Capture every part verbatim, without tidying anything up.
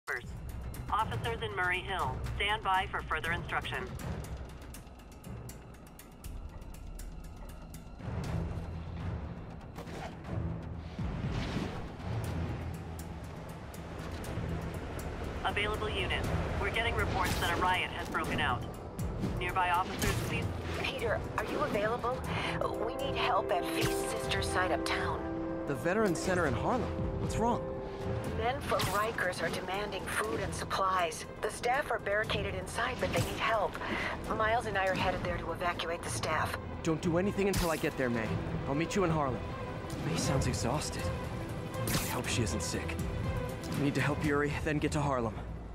Officers in Murray Hill, stand by for further instruction. Available units. We're getting reports that a riot has broken out. Nearby officers, please. Peter, are you available? We need help at Feast Sisters site uptown. The Veterans Center in Harlem. What's wrong? Men from Rikers are demanding food and supplies. The staff are barricaded inside, but they need help. Miles and I are headed there to evacuate the staff. Don't do anything until I get there, May. I'll meet you in Harlem. May sounds exhausted. I hope she isn't sick. I need to help Yuri, then get to Harlem.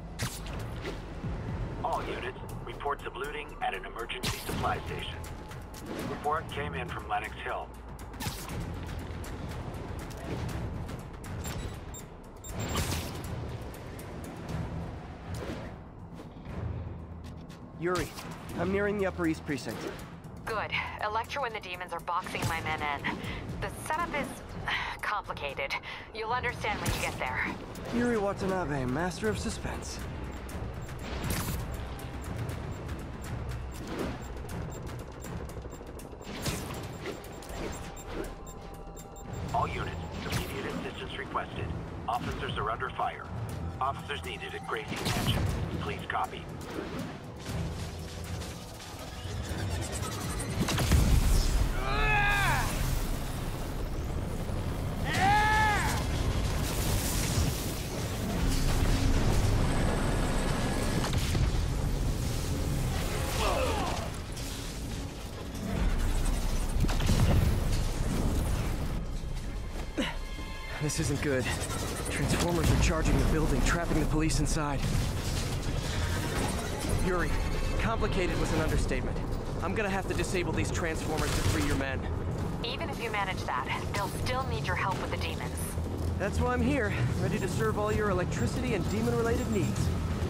All units, reports of looting at an emergency supply station. Report came in from Lenox Hill. Yuri, I'm nearing the Upper East Precinct. Good. Electro and the demons are boxing my men in. The setup is complicated. You'll understand when you get there. Yuri Watanabe, master of suspense. All units, immediate assistance requested. Officers are under fire. Officers needed at Gracie Mansion. Please copy. This isn't good. Transformers are charging the building, trapping the police inside. Yuri, complicated was an understatement. I'm gonna have to disable these transformers to free your men. Even if you manage that, they'll still need your help with the demons. That's why I'm here, ready to serve all your electricity and demon-related needs.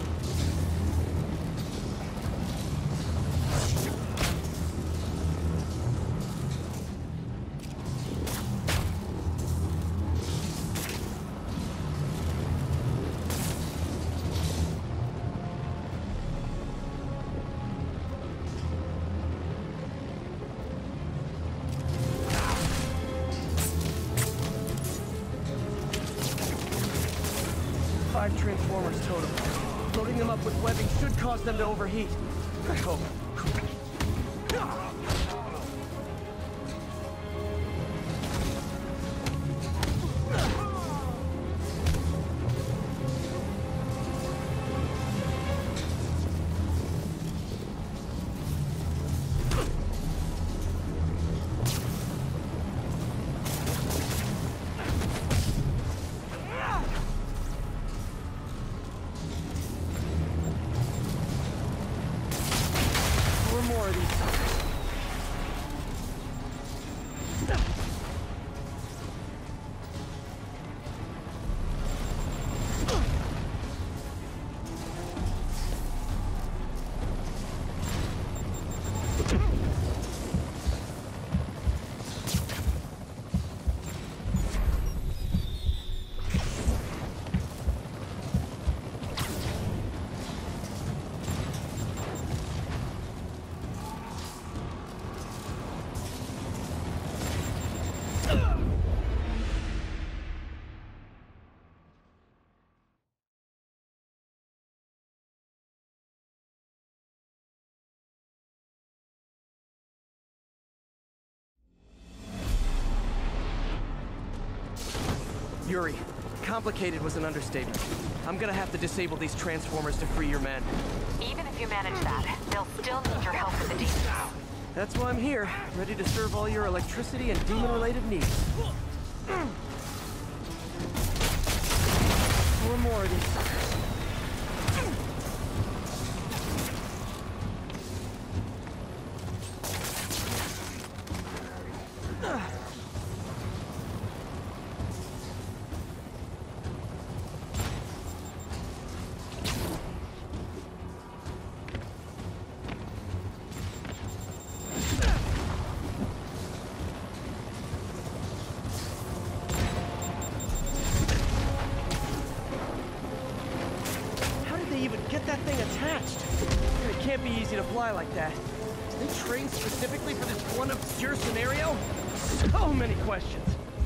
Five transformers total. Loading them up with webbing should cause them to overheat. I hope. More of these suckers. Yuri, complicated was an understatement. I'm gonna have to disable these transformers to free your men. Even if you manage that, they'll still need your help with the demons. That's why I'm here, ready to serve all your electricity and demon-related needs. Four more of these suckers. get that thing attached? It can't be easy to fly like that. Did they train specifically for this one obscure scenario? So many questions.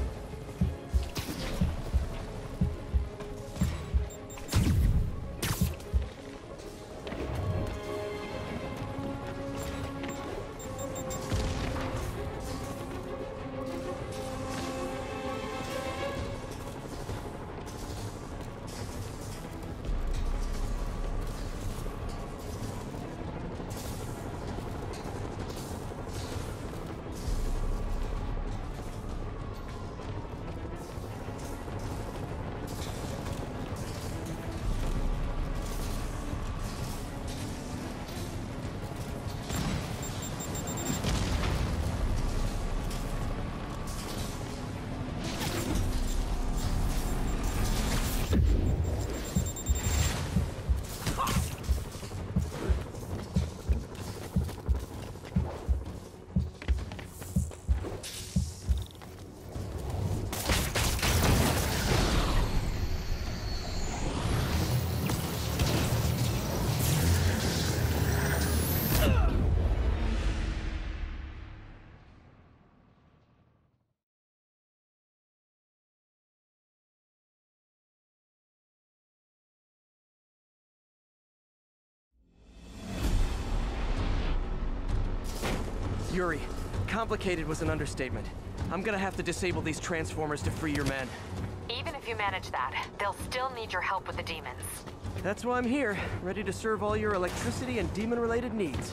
Yuri, complicated was an understatement. I'm gonna have to disable these transformers to free your men. Even if you manage that, they'll still need your help with the demons. That's why I'm here, ready to serve all your electricity and demon-related needs.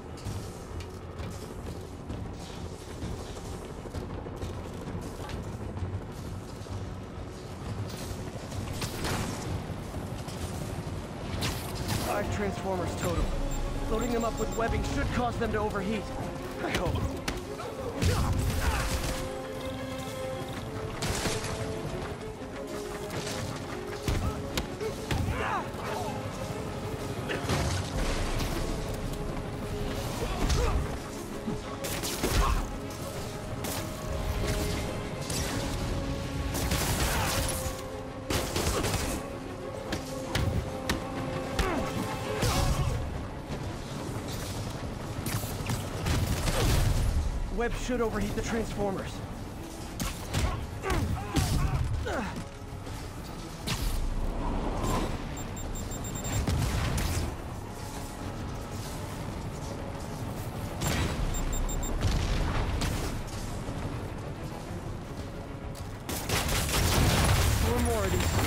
Five transformers total. Loading them up with webbing should cause them to overheat. I hope. Web should overheat the transformers. Four more of these.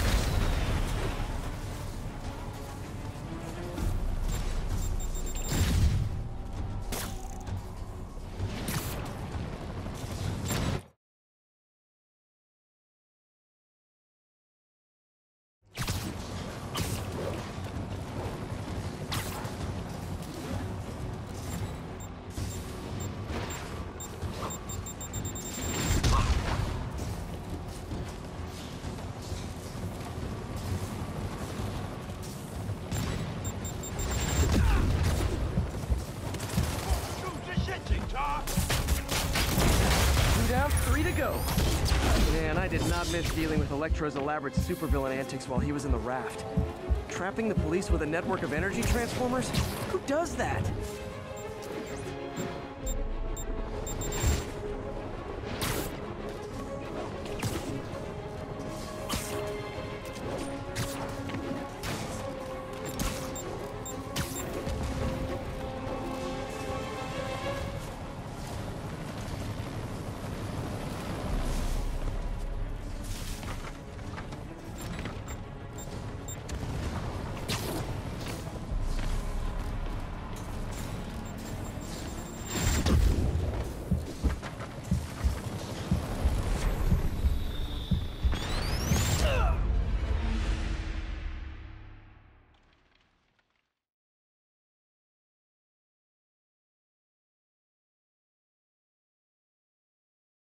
Down, three to go. Man, I did not miss dealing with Electro's elaborate supervillain antics while he was in the raft. Trapping the police with a network of energy transformers? Who does that?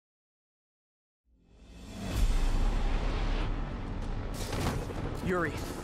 Yuri,